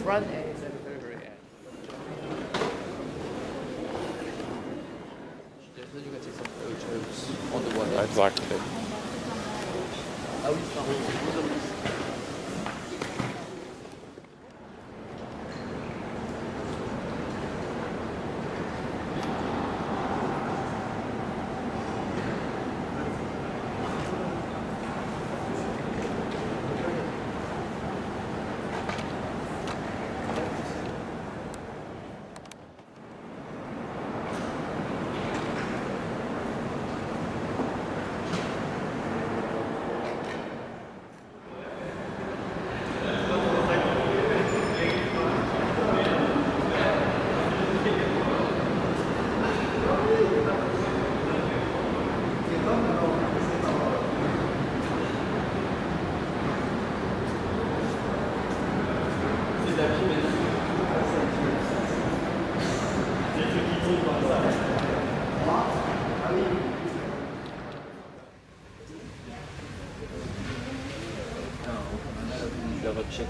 Ryanair is at the very, very end. Then you can take some photos on the one. Exactly. Ah oui, pardon. Check.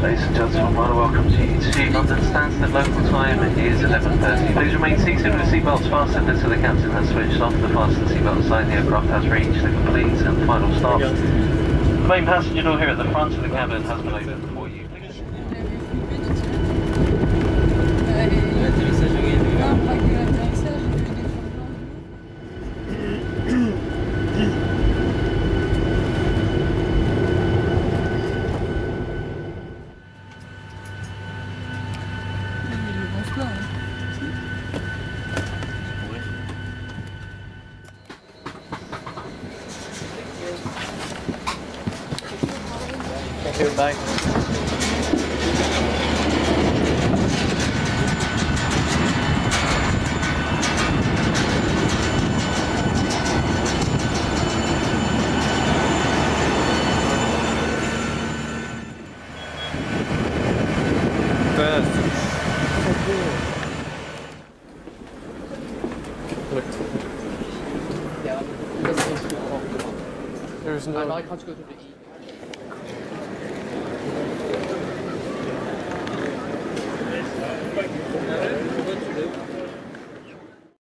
Ladies and gentlemen, welcome to Toulouse London Stansted. Local time is 11:30. Please remain seated with seatbelts fastened until the captain has switched off. The fasten seatbelt sign. The aircraft has reached the complete and final stop. The main passenger door here at the front of the cabin has been opened for you. Thank you, bye. There's no. I can't go to the E.